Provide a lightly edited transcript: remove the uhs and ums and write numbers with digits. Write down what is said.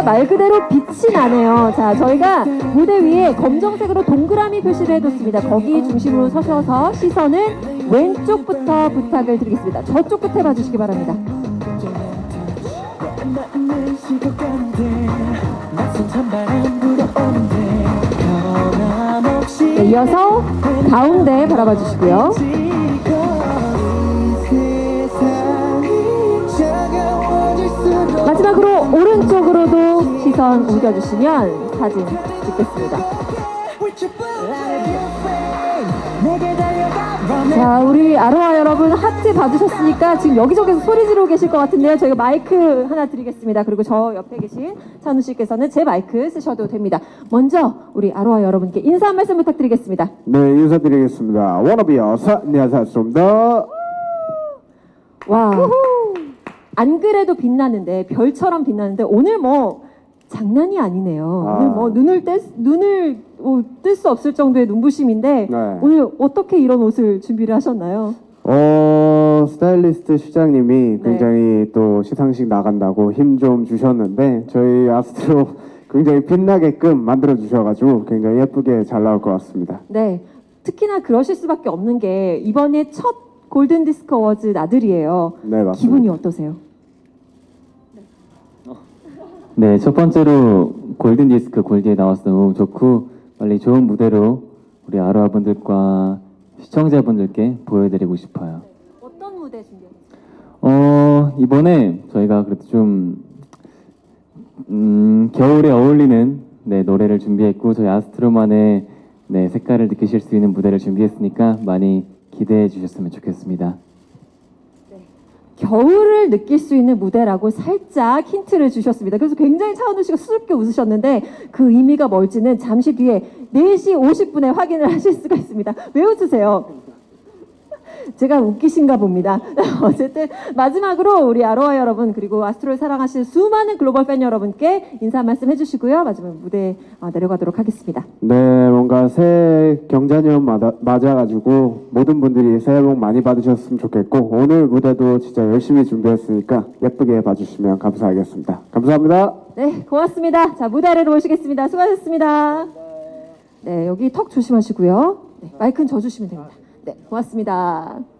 말 그대로 빛이 나네요. 자, 저희가 무대 위에 검정색으로 동그라미 표시를 해뒀습니다. 거기 중심으로 서셔서 시선은 왼쪽부터 부탁을 드리겠습니다. 저쪽 끝에 봐주시기 바랍니다. 네, 이어서 가운데 바라봐 주시고요. 마지막으로 오른쪽으로도 시선 옮겨주시면 사진 찍겠습니다. 자, 우리 아로하 여러분 하트 받으셨으니까 지금 여기저기서 소리 지르고 계실 것 같은데요. 저희가 마이크 하나 드리겠습니다. 그리고 저 옆에 계신 찬우 씨께서는 제 마이크 쓰셔도 됩니다. 먼저 우리 아로하 여러분께 인사 한 말씀 부탁드리겠습니다. 네, 인사드리겠습니다. 워너비어 안녕하십니까. 와, 안 그래도 빛나는데 별처럼 빛나는데 오늘 뭐 장난이 아니네요. 오늘 뭐 눈을 뜰 수 없을 정도의 눈부심인데 네. 오늘 어떻게 이런 옷을 준비를 하셨나요? 스타일리스트 시장님이 굉장히 또 시상식 나간다고 힘 좀 주셨는데 저희 아스트로 굉장히 빛나게끔 만들어 주셔가지고 굉장히 예쁘게 잘 나올 것 같습니다. 네, 특히나 그러실 수밖에 없는 게 이번에 첫 골든 디스크 어워즈 나들이에요. 네, 맞습니다. 기분이 어떠세요? 네, 첫 번째로 골든 디스크 골드에 나와서 너무 좋고 빨리 좋은 무대로 우리 아로하 분들과 시청자분들께 보여드리고 싶어요. 어떤 무대 준비했어요? 이번에 저희가 그래도 좀 겨울에 어울리는 노래를 준비했고 저희 아스트로만의 색깔을 느끼실 수 있는 무대를 준비했으니까 많이 기대해 주셨으면 좋겠습니다. 겨울을 느낄 수 있는 무대라고 살짝 힌트를 주셨습니다. 그래서 굉장히 차은우 씨가 수줍게 웃으셨는데 그 의미가 뭘지는 잠시 뒤에 4시 50분에 확인을 하실 수가 있습니다. 왜 웃으세요? 제가 웃기신가 봅니다. 어쨌든 마지막으로 우리 아로하 여러분 그리고 아스트로를 사랑하시는 수많은 글로벌 팬 여러분께 인사 한 말씀 해주시고요. 마지막 무대 내려가도록 하겠습니다. 네, 뭔가 새해 경자년 맞아가지고 모든 분들이 새해 복 많이 받으셨으면 좋겠고 오늘 무대도 진짜 열심히 준비했으니까 예쁘게 봐주시면 감사하겠습니다. 감사합니다. 네, 고맙습니다. 자, 무대 아래로 오시겠습니다. 수고하셨습니다. 네, 여기 턱 조심하시고요. 네, 마이크는 저 주시면 됩니다. 네, 고맙습니다.